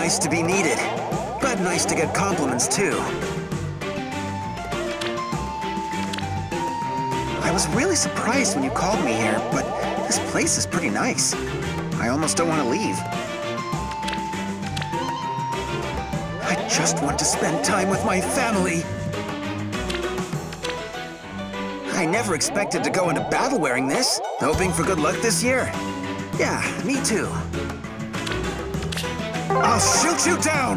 nice to be needed, but nice to get compliments too. I was really surprised when you called me here, but this place is pretty nice. I almost don't want to leave. I just want to spend time with my family. I never expected to go into battle wearing this. Hoping for good luck this year? Yeah, me too. I'll shoot you down!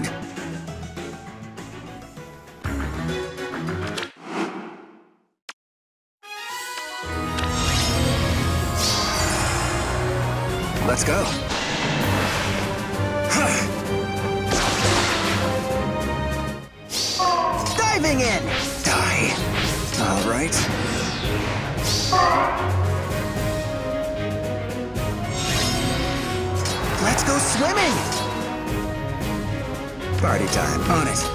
Let's go. Diving in! Die. All right. Let's go swimming! Party time. On it.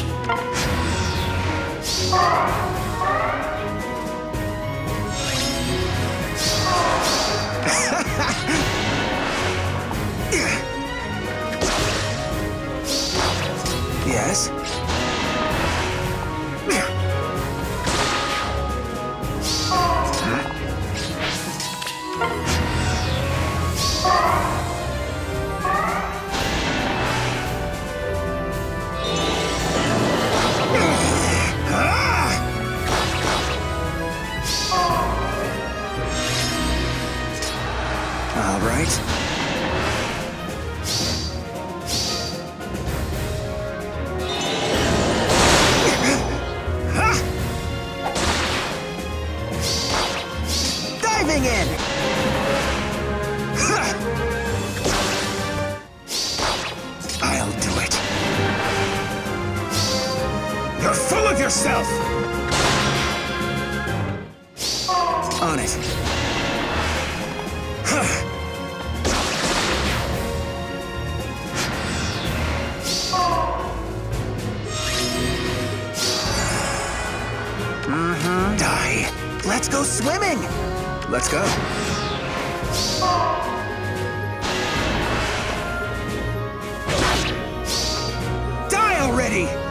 Yes? All right. Diving in! I'll do it. You're full of yourself! On it. Die. Let's go swimming! Let's go. Die already!